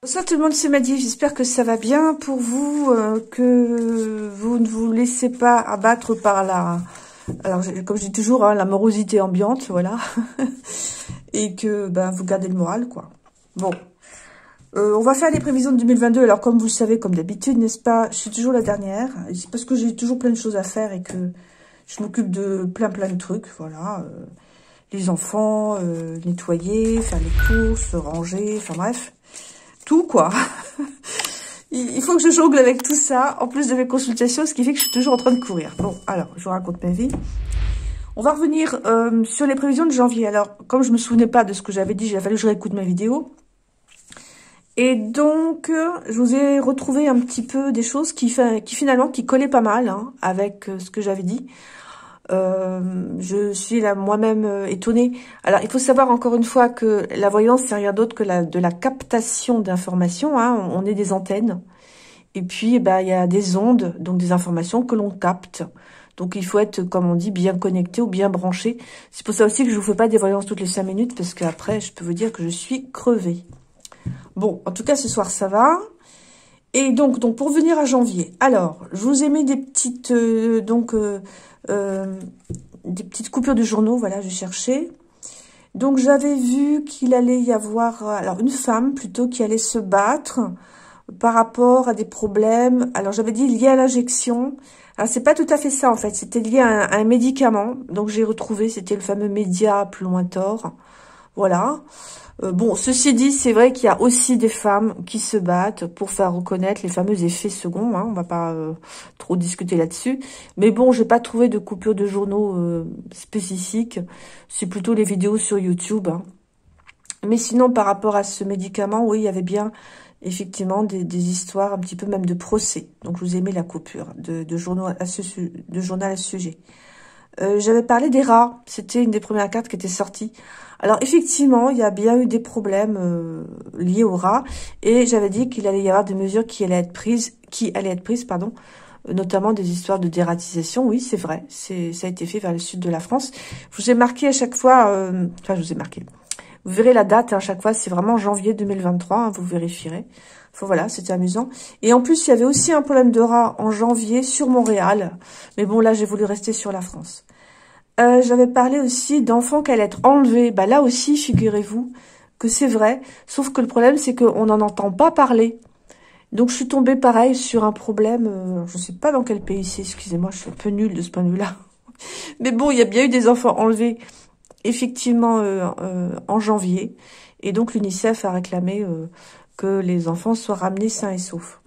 Bonsoir tout le monde, c'est Maddy. J'espère que ça va bien pour vous, que vous ne vous laissez pas abattre par la... Alors, comme je dis toujours, hein, la morosité ambiante, voilà. Et que vous gardez le moral, quoi. Bon, on va faire les prévisions de 2022. Alors, comme vous le savez, comme d'habitude, n'est-ce pas, je suis toujours la dernière. C'est parce que j'ai toujours plein de choses à faire et que je m'occupe de plein de trucs, voilà. Les enfants, nettoyer, faire les courses, ranger, enfin bref. Tout, quoi. Il faut que je jongle avec tout ça, en plus de mes consultations, ce qui fait que je suis toujours en train de courir. Bon, alors, je vous raconte ma vie. On va revenir sur les prévisions de janvier. Alors, comme je me souvenais pas de ce que j'avais dit, il a fallu que je réécoute ma vidéo. Et donc, je vous ai retrouvé un petit peu des choses qui finalement, qui collaient pas mal hein, avec ce que j'avais dit. Je suis là moi-même étonnée. Alors, il faut savoir encore une fois que la voyance, c'est rien d'autre que de la captation d'informations. Hein. On est des antennes. Et puis, il y a des ondes, donc des informations que l'on capte. Donc, il faut être, comme on dit, bien connecté ou bien branché. C'est pour ça aussi que je vous fais pas des voyances toutes les 5 minutes, parce qu'après, je peux vous dire que je suis crevée. Bon, en tout cas, ce soir, ça va. Et donc pour venir à janvier, alors, je vous ai mis des petites, des petites coupures de journaux, voilà, je cherchais. Donc, j'avais vu qu'il allait y avoir, alors, une femme, plutôt, qui allait se battre par rapport à des problèmes. Alors, j'avais dit lié à l'injection. Alors, c'est pas tout à fait ça, en fait. C'était lié à un médicament. Donc, j'ai retrouvé, c'était le fameux Média plus loin Thor. Voilà. Bon, ceci dit, c'est vrai qu'il y a aussi des femmes qui se battent pour faire reconnaître les fameux effets seconds. Hein, on va pas trop discuter là-dessus. Mais bon, j'ai pas trouvé de coupure de journaux spécifiques. C'est plutôt les vidéos sur YouTube. Hein. Mais sinon, par rapport à ce médicament, oui, il y avait bien effectivement des histoires un petit peu même de procès. Donc, je vous ai mis la coupure de journal à ce sujet. J'avais parlé des rats. C'était une des premières cartes qui était sortie. Alors, effectivement, il y a bien eu des problèmes liés aux rats. Et j'avais dit qu'il allait y avoir des mesures qui allaient être prises, notamment des histoires de dératisation. Oui, c'est vrai. Ça a été fait vers le sud de la France. Je vous ai marqué à chaque fois... je vous ai marqué. Vous verrez la date à chaque fois. C'est vraiment janvier 2023. Hein, vous vérifierez. Voilà, c'était amusant. Et en plus, il y avait aussi un problème de rats en janvier sur Montréal. Mais bon, là, j'ai voulu rester sur la France. J'avais parlé aussi d'enfants qui allaient être enlevés. Là aussi, figurez-vous que c'est vrai. Sauf que le problème, c'est qu'on n'en entend pas parler. Donc, je suis tombée, pareil, sur un problème. Je ne sais pas dans quel pays c'est. Excusez-moi, je suis un peu nulle de ce point de vue-là. Mais bon, il y a bien eu des enfants enlevés, effectivement, en janvier. Et donc, l'UNICEF a réclamé... que les enfants soient ramenés sains et saufs.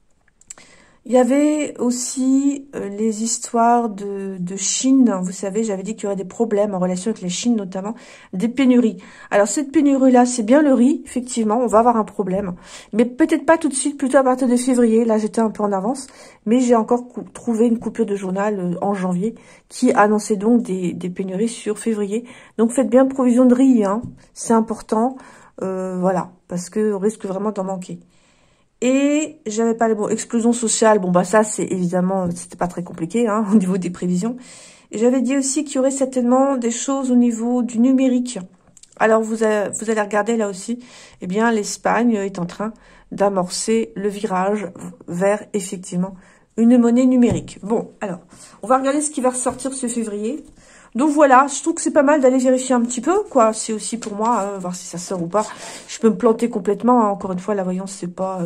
Il y avait aussi les histoires de Chine. Vous savez, j'avais dit qu'il y aurait des problèmes en relation avec les Chines, notamment des pénuries. Alors, cette pénurie-là, c'est bien le riz, effectivement, on va avoir un problème. Mais peut-être pas tout de suite, plutôt à partir de février. Là, j'étais un peu en avance. Mais j'ai encore trouvé une coupure de journal en janvier qui annonçait donc des pénuries sur février. Donc, faites bien provision de riz, hein. C'est important. Voilà, parce qu'on risque vraiment d'en manquer. Et j'avais parlé, explosion sociale, ça c'est évidemment, c'était pas très compliqué hein, au niveau des prévisions. Et j'avais dit aussi qu'il y aurait certainement des choses au niveau du numérique. Alors vous allez regarder là aussi, eh bien l'Espagne est en train d'amorcer le virage vers effectivement une monnaie numérique. Bon, alors, on va regarder ce qui va ressortir ce février. Donc voilà, je trouve que c'est pas mal d'aller vérifier un petit peu, quoi. C'est aussi pour moi, voir si ça sort ou pas. Je peux me planter complètement, hein. Encore une fois, la voyance, c'est pas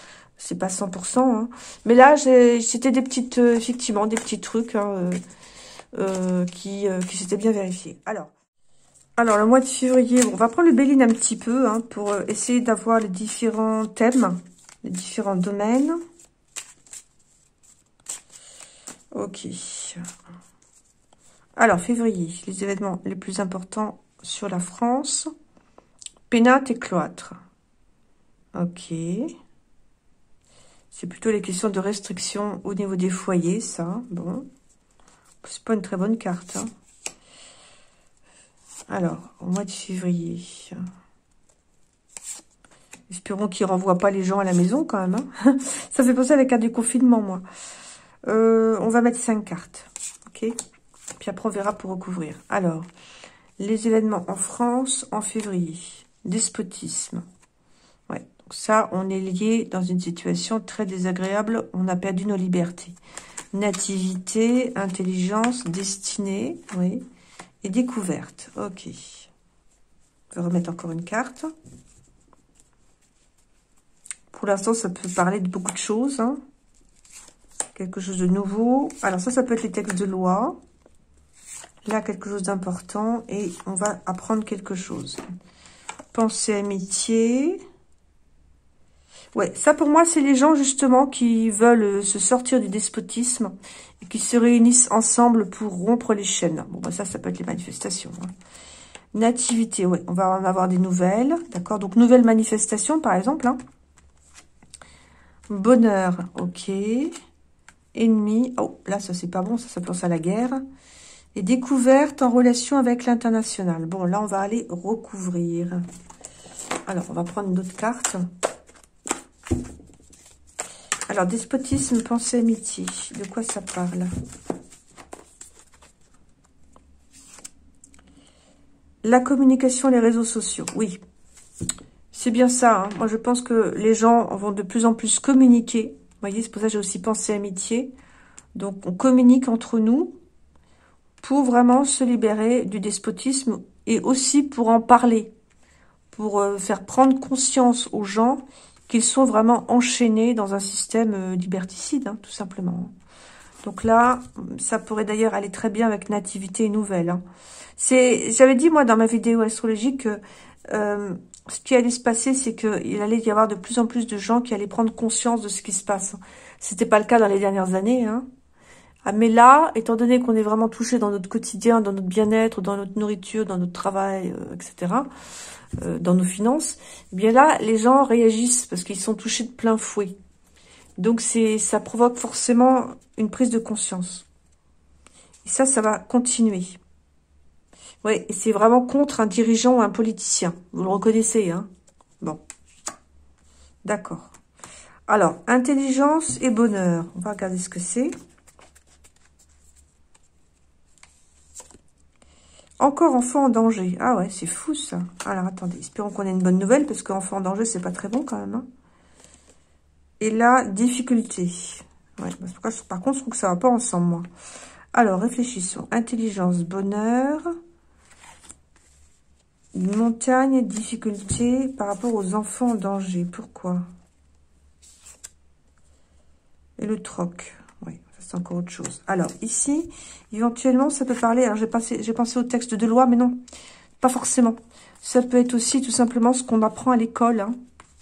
100%. Hein. Mais là, c'était des petites, effectivement, des petits trucs hein, qui s'étaient bien vérifiés. Alors, le mois de février, on va prendre le Béline un petit peu hein, pour essayer d'avoir les différents thèmes, les différents domaines. Ok. Alors, février, les événements les plus importants sur la France. Pénates et cloîtres. Ok. C'est plutôt les questions de restriction au niveau des foyers, ça. Bon. C'est pas une très bonne carte. Hein. Alors, au mois de février. Espérons qu'il ne renvoie pas les gens à la maison, quand même. Hein. Ça fait penser à la carte du confinement, moi. On va mettre 5 cartes. Ok. Puis après, on verra pour recouvrir. Alors, les événements en France en février. Despotisme. Ouais, Ça, on est lié dans une situation très désagréable. On a perdu nos libertés. Nativité, intelligence, destinée, oui. Et découverte. Ok. Je vais remettre encore une carte. Pour l'instant, ça peut parler de beaucoup de choses. Hein. Quelque chose de nouveau. Alors ça peut être les textes de loi. Là, quelque chose d'important. Et on va apprendre quelque chose. Pensée, amitié. Ouais, ça pour moi, c'est les gens justement qui veulent se sortir du despotisme et qui se réunissent ensemble pour rompre les chaînes. Bon, bah ça peut être les manifestations. Hein. Nativité, ouais, on va en avoir des nouvelles. D'accord, donc nouvelles manifestations par exemple. Hein. Bonheur, ok. Ennemi, oh, là ça c'est pas bon, ça pense à la guerre. Et découverte en relation avec l'international. Bon, là on va aller recouvrir. Alors, on va prendre une autre carte. Alors, despotisme, pensée, amitié. De quoi ça parle? La communication, les réseaux sociaux. Oui, c'est bien ça. Hein. Moi, je pense que les gens vont de plus en plus communiquer. Vous voyez, c'est pour ça que j'ai aussi pensé amitié. Donc, on communique entre nous pour vraiment se libérer du despotisme et aussi pour en parler, pour faire prendre conscience aux gens qu'ils sont vraiment enchaînés dans un système liberticide, hein, tout simplement. Donc là, ça pourrait d'ailleurs aller très bien avec Nativité et Nouvelle. Hein. J'avais dit, moi, dans ma vidéo astrologique, que ce qui allait se passer, c'est qu'il allait y avoir de plus en plus de gens qui allaient prendre conscience de ce qui se passe. C'était pas le cas dans les dernières années. Hein. Ah, mais là, étant donné qu'on est vraiment touché dans notre quotidien, dans notre bien-être, dans notre nourriture, dans notre travail, etc., dans nos finances, eh bien là, les gens réagissent parce qu'ils sont touchés de plein fouet. Donc, ça provoque forcément une prise de conscience. Et ça va continuer. Ouais, et c'est vraiment contre un dirigeant ou un politicien. Vous le reconnaissez, hein? Bon. D'accord. Alors, intelligence et bonheur. On va regarder ce que c'est. Encore enfant en danger. Ah ouais, c'est fou ça. Alors attendez, espérons qu'on ait une bonne nouvelle, parce qu'enfant en danger, c'est pas très bon quand même. Hein. Et là, difficulté. Ouais, par contre, je trouve que ça va pas ensemble, moi. Alors, réfléchissons. Intelligence, bonheur. Montagne, difficulté par rapport aux enfants en danger. Pourquoi? Et le troc. Oui, c'est encore autre chose. Alors, ici, éventuellement, ça peut parler... Alors, j'ai pensé au texte de loi, mais non, pas forcément. Ça peut être aussi, tout simplement, ce qu'on apprend à l'école. Hein.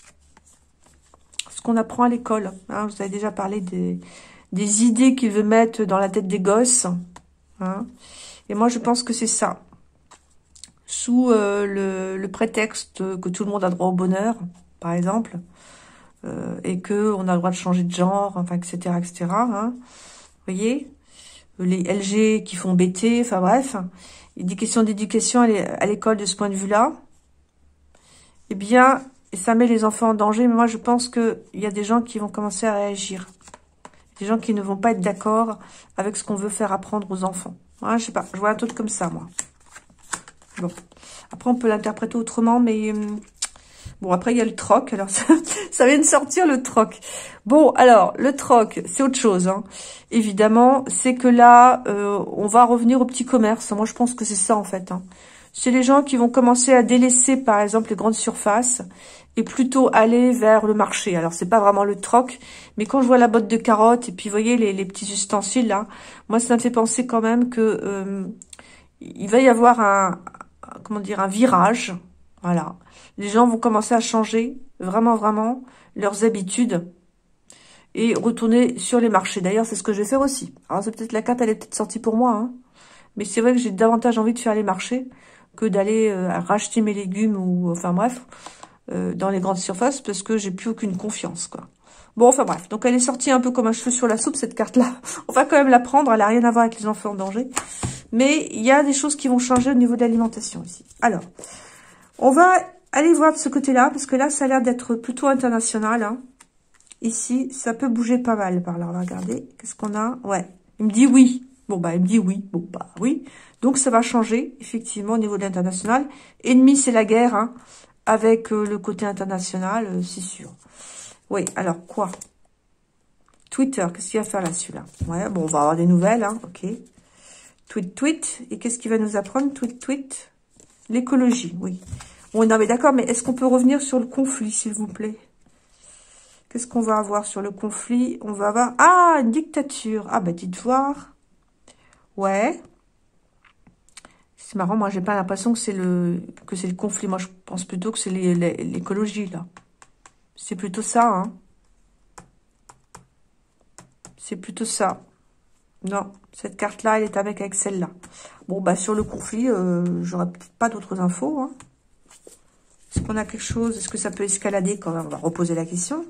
Ce qu'on apprend à l'école. Hein. Vous avez déjà parlé des idées qu'il veut mettre dans la tête des gosses. Hein. Et moi, je pense que c'est ça. Sous le prétexte que tout le monde a droit au bonheur, par exemple. Et que on a le droit de changer de genre, enfin, etc., etc. Hein. Vous voyez, les LG qui font BT, enfin bref, il y a des questions d'éducation à l'école de ce point de vue-là. Eh bien, ça met les enfants en danger. Mais moi, je pense qu'il y a des gens qui vont commencer à réagir. Des gens qui ne vont pas être d'accord avec ce qu'on veut faire apprendre aux enfants. Hein, je sais pas, je vois un truc comme ça, moi. Bon, après, on peut l'interpréter autrement, mais... Bon, après, il y a le troc. Alors, ça vient de sortir, le troc. Bon, alors, le troc, c'est autre chose. Hein. Évidemment, c'est que là, on va revenir au petit commerce. Moi, je pense que c'est ça, en fait. Hein. C'est les gens qui vont commencer à délaisser, par exemple, les grandes surfaces et plutôt aller vers le marché. Alors, c'est pas vraiment le troc, mais quand je vois la botte de carottes et puis, vous voyez, les petits ustensiles, là, moi, ça me fait penser quand même que il va y avoir un virage. Voilà. Les gens vont commencer à changer vraiment, vraiment leurs habitudes et retourner sur les marchés. D'ailleurs, c'est ce que je vais faire aussi. Alors, c'est peut-être la carte, elle est peut-être sortie pour moi, hein. Mais c'est vrai que j'ai davantage envie de faire les marchés que d'aller racheter mes légumes ou, enfin bref, dans les grandes surfaces parce que j'ai plus aucune confiance, quoi. Bon, enfin bref. Donc, elle est sortie un peu comme un cheveu sur la soupe, cette carte-là. On va quand même la prendre. Elle n'a rien à voir avec les enfants en danger. Mais il y a des choses qui vont changer au niveau de l'alimentation ici. Alors, on va aller voir de ce côté-là, parce que là, ça a l'air d'être plutôt international. Hein. Ici, ça peut bouger pas mal par là. On va regarder. Qu'est-ce qu'on a? Ouais, il me dit oui. Bon, bah, il me dit oui. Bon, bah, oui. Donc, ça va changer, effectivement, au niveau de l'international. Ennemi, c'est la guerre. Hein. avec le côté international, c'est sûr. Oui, alors quoi? Twitter, qu'est-ce qu'il va faire là, celui-là? Ouais, bon, on va avoir des nouvelles, hein, ok. Tweet. Et qu'est-ce qu'il va nous apprendre? Tweet. L'écologie, oui. Bon, non, mais d'accord, mais est-ce qu'on peut revenir sur le conflit, s'il vous plaît? Qu'est-ce qu'on va avoir sur le conflit? On va avoir... Ah, une dictature. Ah, bah, dites voir. Ouais. C'est marrant, moi, j'ai pas l'impression que c'est le conflit. Moi, je pense plutôt que c'est l'écologie, là. C'est plutôt ça, hein. C'est plutôt ça. Non, cette carte-là, elle est avec celle-là. Bon, bah, sur le conflit, j'aurais peut-être pas d'autres infos, hein. Est-ce qu'on a quelque chose? Est-ce que ça peut escalader quand même? On va reposer la question.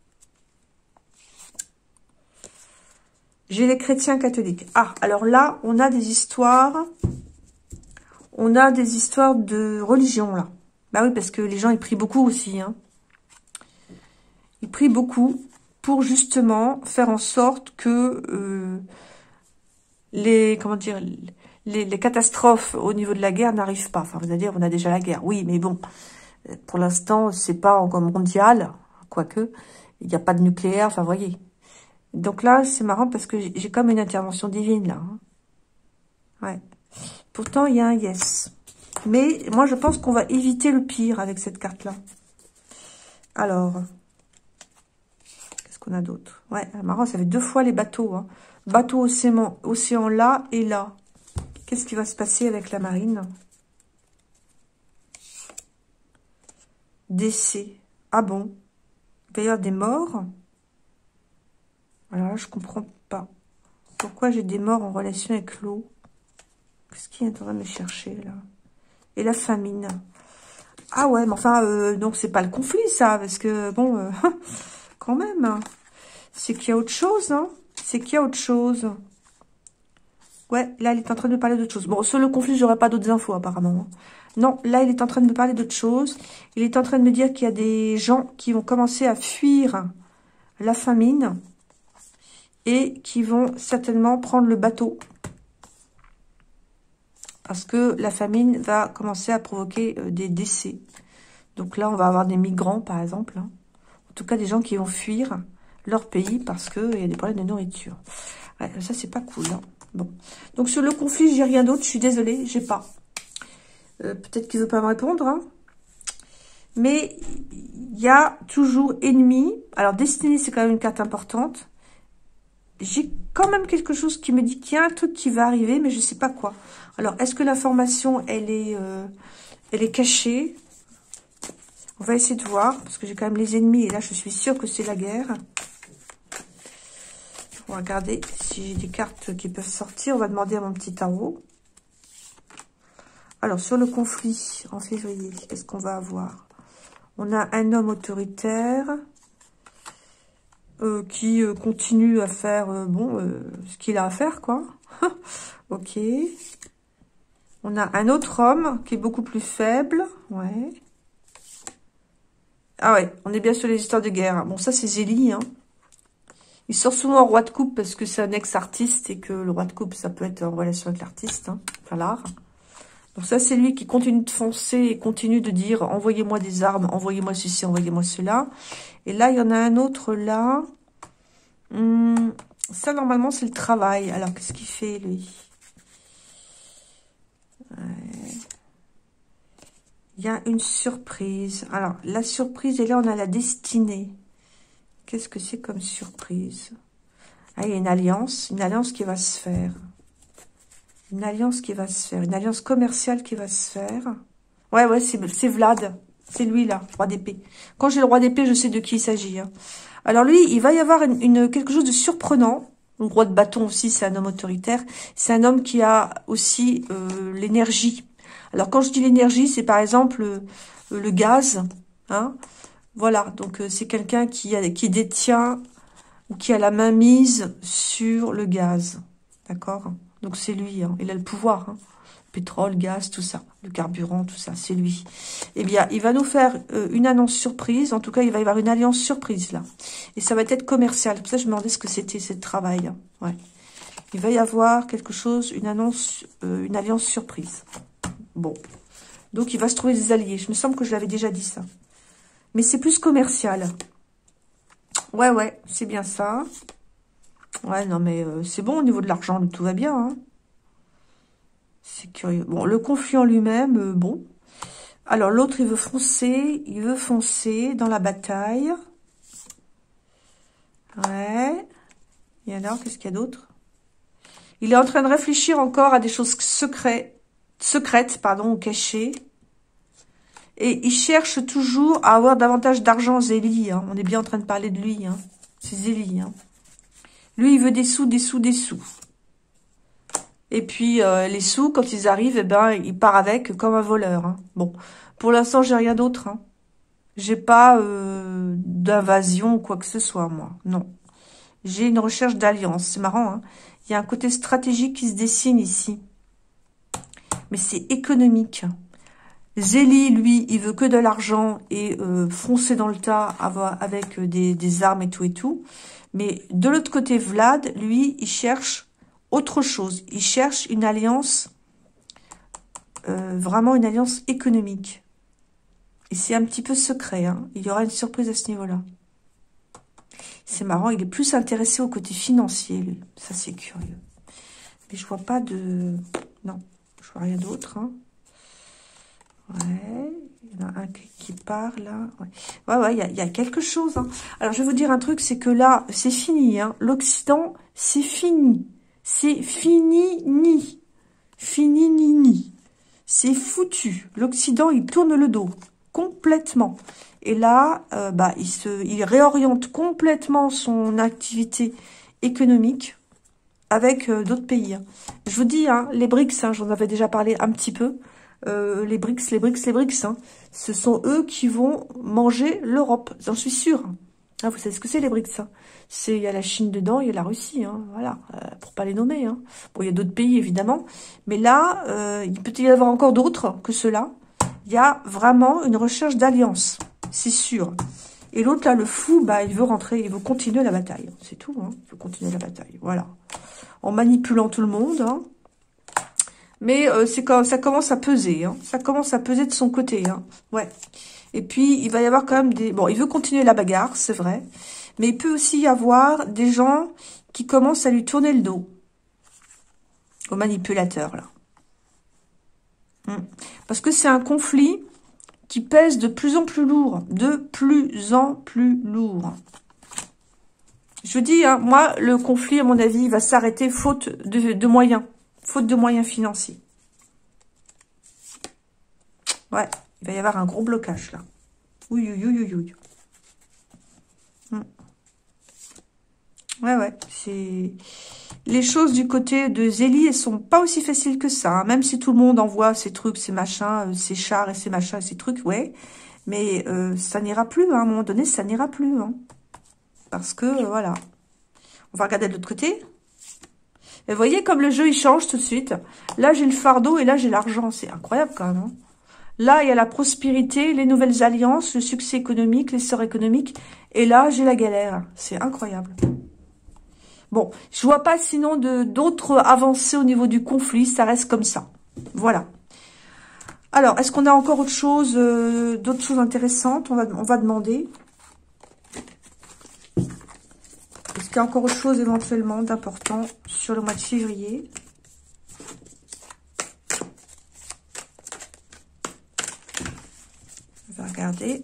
J'ai les chrétiens catholiques. Ah, alors là, on a des histoires. On a des histoires de religion, là. Bah oui, parce que les gens, ils prient beaucoup aussi, hein. Ils prient beaucoup pour justement faire en sorte que comment dire, les catastrophes au niveau de la guerre n'arrivent pas. Enfin, c'est-à-dire, on a déjà la guerre. Oui, mais bon, pour l'instant, c'est pas encore mondial, quoique, il n'y a pas de nucléaire, enfin, voyez. Donc là, c'est marrant parce que j'ai comme une intervention divine, là. Hein. Ouais. Pourtant, il y a un yes. Mais moi, je pense qu'on va éviter le pire avec cette carte-là. Alors, qu'est-ce qu'on a d'autre? Ouais, marrant, ça fait 2 fois les bateaux. Hein. Bateau, océan là et là. Qu'est-ce qui va se passer avec la marine? Décès. Ah bon? Il va y avoir des morts? Alors là, je comprends pas. Pourquoi j'ai des morts en relation avec l'eau? Qu'est-ce qui est en train de me chercher, là? Et la famine. Ah ouais, mais enfin, donc c'est pas le conflit, ça, parce que, bon, quand même, hein. C'est qu'il y a autre chose, hein. C'est qu'il y a autre chose. Ouais, là, il est en train de me parler d'autre chose. Bon, sur le conflit, j'aurais pas d'autres infos, apparemment. Non, là, il est en train de me parler d'autre chose. Il est en train de me dire qu'il y a des gens qui vont commencer à fuir la famine et qui vont certainement prendre le bateau. Parce que la famine va commencer à provoquer des décès. Donc là, on va avoir des migrants, par exemple. Hein. En tout cas, des gens qui vont fuir leur pays parce qu'il y a des problèmes de nourriture. Ouais, ça, c'est pas cool. Hein. Bon. Donc, sur le conflit, j'ai rien d'autre. Je suis désolée, j'ai pas. Peut-être qu'il ne veut pas me répondre. Hein. Mais il y a toujours ennemi. Alors, destinée, c'est quand même une carte importante. J'ai quand même quelque chose qui me dit qu'il y a un truc qui va arriver, mais je ne sais pas quoi. Alors, est-ce que l'information, elle est cachée? On va essayer de voir, parce que j'ai quand même les ennemis, et là, je suis sûre que c'est la guerre. On va regarder si j'ai des cartes qui peuvent sortir. On va demander à mon petit tarot. Alors, sur le conflit, en février, qu'est-ce qu'on va avoir? On a un homme autoritaire qui continue à faire, ce qu'il a à faire, quoi. Ok. On a un autre homme qui est beaucoup plus faible. Ouais. Ah ouais, on est bien sur les histoires de guerre. Bon, ça, c'est Zélie, hein. Il sort souvent en roi de coupe parce que c'est un ex-artiste et que le roi de coupe, ça peut être en relation avec l'artiste, hein, enfin l'art. Donc ça, c'est lui qui continue de foncer et continue de dire « Envoyez-moi des armes, envoyez-moi ceci, envoyez-moi cela ». Et là, il y en a un autre là. Ça, normalement, c'est le travail. Alors, qu'est-ce qu'il fait, lui? Il y a une surprise. Alors, la surprise, et là, on a la destinée. Qu'est-ce que c'est comme surprise? Ah, il y a une alliance qui va se faire. Une alliance qui va se faire. Une alliance commerciale qui va se faire. Ouais, c'est Vlad. C'est lui, là, roi d'épée. Quand j'ai le roi d'épée, je sais de qui il s'agit. Hein. Alors lui, il va y avoir quelque chose de surprenant. Le roi de bâton aussi, c'est un homme autoritaire. C'est un homme qui a aussi l'énergie. Alors quand je dis l'énergie, c'est par exemple le gaz. Hein. Voilà, donc c'est quelqu'un qui détient ou qui a la main mise sur le gaz. D'accord? Donc c'est lui, hein. Il a le pouvoir. Hein. Pétrole, gaz, tout ça. Le carburant, tout ça, c'est lui. Eh bien, il va nous faire une annonce surprise. En tout cas, il va y avoir une alliance surprise, là. Et ça va être commercial. Pour ça, je me demandais ce que c'était, ce travail. Hein. Ouais. Il va y avoir quelque chose, une alliance surprise. Bon. Donc, il va se trouver des alliés. Je me semble que je l'avais déjà dit, ça. Mais c'est plus commercial. Ouais, ouais, c'est bien ça. Ouais, non, mais c'est bon au niveau de l'argent, tout va bien. Hein. C'est curieux. Bon, le conflit en lui-même, bon. Alors, l'autre, il veut foncer dans la bataille. Ouais. Et alors, qu'est-ce qu'il y a d'autre? Il est en train de réfléchir encore à des choses secrètes, pardon, ou cachées. Et il cherche toujours à avoir davantage d'argent, Zélie. Hein. On est bien en train de parler de lui. Hein. C'est Zélie. Hein. Lui, il veut des sous, des sous, des sous. Et puis, les sous, quand ils arrivent, eh ben, il part avec comme un voleur. Hein. Bon, pour l'instant, j'ai rien d'autre. Hein. J'ai pas d'invasion ou quoi que ce soit, moi. Non. J'ai une recherche d'alliance. C'est marrant, hein. Il y a un côté stratégique qui se dessine ici. Mais c'est économique. Zélie, lui, il veut que de l'argent et foncer dans le tas avec des armes et tout. Mais de l'autre côté, Vlad, lui, il cherche autre chose. Il cherche une alliance, vraiment une alliance économique. Et c'est un petit peu secret. Hein. Il y aura une surprise à ce niveau-là. C'est marrant, il est plus intéressé au côté financier, lui. Ça, c'est curieux. Mais je vois pas de... Non, je vois rien d'autre. Hein. Ouais, il y en a un qui part, là. Ouais, il y a quelque chose. Hein. Alors, je vais vous dire un truc, c'est que là, c'est fini. Hein. L'Occident, c'est fini. C'est fini-ni. Fini-ni-ni. C'est foutu. L'Occident, il tourne le dos. Complètement. Et là, il réoriente complètement son activité économique avec d'autres pays. Hein. Je vous dis, hein, les BRICS, hein, j'en avais déjà parlé un petit peu. Les BRICS, hein, ce sont eux qui vont manger l'Europe. J'en suis sûre. Ah, vous savez ce que c'est les BRICS, hein. Il y a la Chine dedans, il y a la Russie, hein, voilà, pour pas les nommer. Hein. Bon, il y a d'autres pays, évidemment. Mais là, il peut y avoir encore d'autres que ceux-là. Il y a vraiment une recherche d'alliance, c'est sûr. Et l'autre, là, le fou, bah, il veut rentrer, il veut continuer la bataille. C'est tout, hein. Il veut continuer la bataille, voilà. En manipulant tout le monde, hein. Mais c'est quand ça commence à peser, hein. Ça commence à peser de son côté, hein. Ouais. Et puis, il va y avoir quand même des... Bon, il veut continuer la bagarre, c'est vrai. Mais il peut aussi y avoir des gens qui commencent à lui tourner le dos. Au manipulateur, là. Parce que c'est un conflit qui pèse de plus en plus lourd. De plus en plus lourd. Je vous dis, hein, moi, le conflit, à mon avis, il va s'arrêter faute de moyens. Faute de moyens financiers. Ouais, il va y avoir un gros blocage, là. Oui, oui, oui, oui, oui. Ouais, c'est... Les choses du côté de Zélie, elles sont pas aussi faciles que ça. Hein. Même si tout le monde envoie ses trucs, ses machins, ses chars et ses machins, ses trucs, ouais. Mais ça n'ira plus, hein. À un moment donné, ça n'ira plus. Hein. Parce que, voilà. On va regarder de l'autre côté. Et vous voyez comme le jeu, il change tout de suite. Là, j'ai le fardeau et là, j'ai l'argent. C'est incroyable quand même. Hein. Là, il y a la prospérité, les nouvelles alliances, le succès économique, l'essor économique. Et là, j'ai la galère. C'est incroyable. Bon, je vois pas sinon d'autres avancées au niveau du conflit. Ça reste comme ça. Voilà. Alors, est-ce qu'on a encore autre chose, d'autres choses intéressantes? On va demander. Est-ce qu'il y a encore autre chose éventuellement d'important sur le mois de février? On va regarder.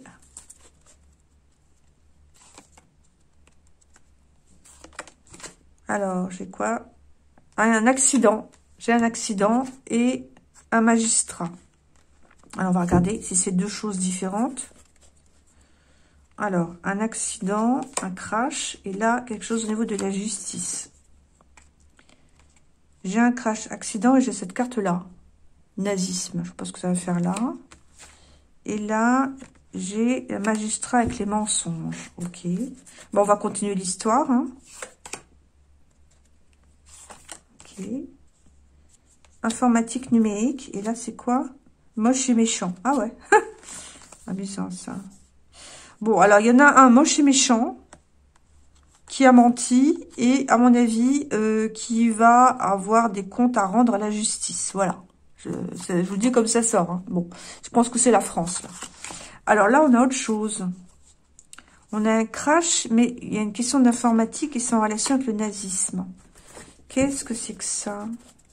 Alors, j'ai quoi? Un accident. J'ai un accident et un magistrat. Alors, on va regarder si c'est deux choses différentes. Alors, un accident, un crash, et là, quelque chose au niveau de la justice. J'ai un crash, accident, et j'ai cette carte-là. Nazisme, je pense que ça va faire là. Et là, j'ai un magistrat avec les mensonges. Ok. Bon, on va continuer l'histoire. Hein. Ok. Informatique numérique, et là, c'est quoi? Moche et méchant. Ah ouais. Amusant, ça. Bon, alors, il y en a un moche et méchant qui a menti et, à mon avis, qui va avoir des comptes à rendre à la justice. Voilà. Je vous le dis comme ça sort. Hein. Bon, je pense que c'est la France, là. Alors là, on a autre chose. On a un crash, mais il y a une question d'informatique et c'est en relation avec le nazisme. Qu'est-ce que c'est que ça?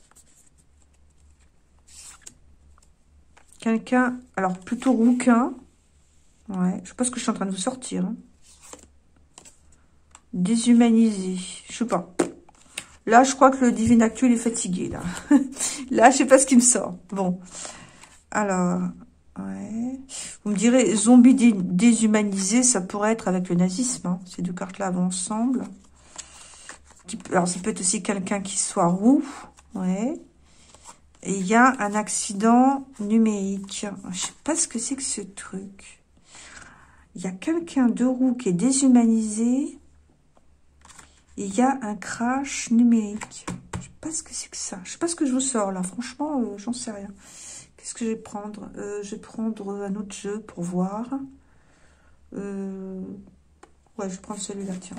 Quelqu'un, alors plutôt rouquin. Ouais, je sais pas ce que je suis en train de vous sortir. Hein. Déshumanisé, je sais pas. Là, je crois que le Divin Actu, il est fatigué, là. Là, je sais pas ce qui me sort. Bon. Alors, ouais. Vous me direz, zombie déshumanisé, ça pourrait être avec le nazisme. Hein. Ces deux cartes-là vont ensemble. Alors, ça peut être aussi quelqu'un qui soit roux. Ouais. Et il y a un accident numérique. Je sais pas ce que c'est que ce truc. Il y a quelqu'un de roux qui est déshumanisé. Et il y a un crash numérique. Je sais pas ce que c'est que ça. Je sais pas ce que je vous sors là. Franchement, j'en sais rien. Qu'est-ce que je vais prendre? Je vais prendre un autre jeu pour voir. Ouais, je vais prendre celui-là, tiens.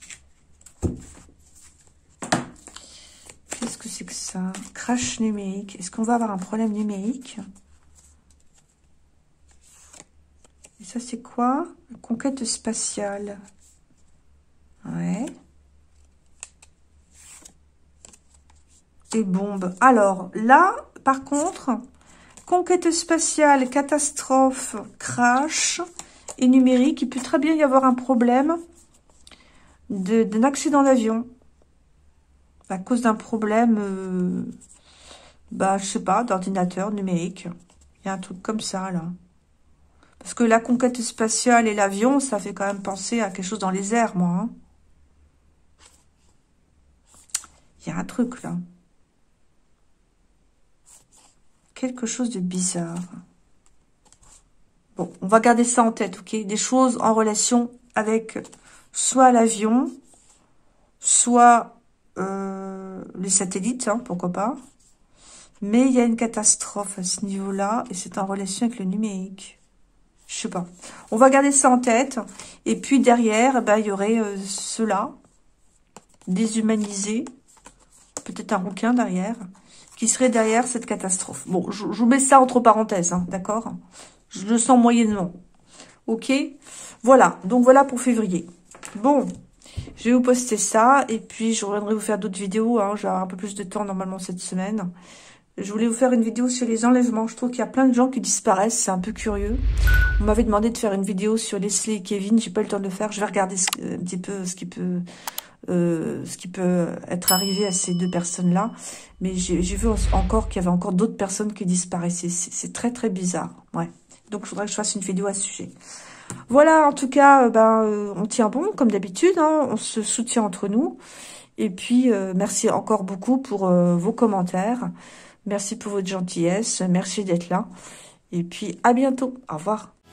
Qu'est-ce que c'est que ça? Crash numérique. Est-ce qu'on va avoir un problème numérique? Et ça, c'est quoi? Conquête spatiale. Ouais. Et bombe. Alors, là, par contre, conquête spatiale, catastrophe, crash et numérique. Il peut très bien y avoir un problème d'un accident d'avion. À cause d'un problème, je sais pas, d'ordinateur numérique. Il y a un truc comme ça, là. Parce que la conquête spatiale et l'avion, ça fait quand même penser à quelque chose dans les airs, moi. Hein. Il y a un truc, là. Quelque chose de bizarre. Bon, on va garder ça en tête, ok? Des choses en relation avec soit l'avion, soit les satellites, hein, pourquoi pas. Mais il y a une catastrophe à ce niveau-là, et c'est en relation avec le numérique. Je sais pas. On va garder ça en tête. Et puis derrière, il y aurait ceux-là, déshumanisés. Peut-être un rouquin derrière, qui serait derrière cette catastrophe. Bon, je vous mets ça entre parenthèses, hein, d'accord? Je le sens moyennement. Ok? Voilà. Donc voilà pour février. Bon. Je vais vous poster ça. Et puis je reviendrai vous faire d'autres vidéos. Hein, j'ai un peu plus de temps normalement cette semaine. Je voulais vous faire une vidéo sur les enlèvements. Je trouve qu'il y a plein de gens qui disparaissent. C'est un peu curieux. On m'avait demandé de faire une vidéo sur Leslie et Kevin. J'ai pas eu le temps de le faire. Je vais regarder un petit peu ce qui peut être arrivé à ces deux personnes-là. Mais j'ai vu encore qu'il y avait encore d'autres personnes qui disparaissaient. C'est très, très bizarre. Ouais. Donc, il faudrait que je fasse une vidéo à ce sujet. Voilà, en tout cas, on tient bon, comme d'habitude. Hein, on se soutient entre nous. Et puis, merci encore beaucoup pour vos commentaires. Merci pour votre gentillesse. Merci d'être là. Et puis, à bientôt. Au revoir.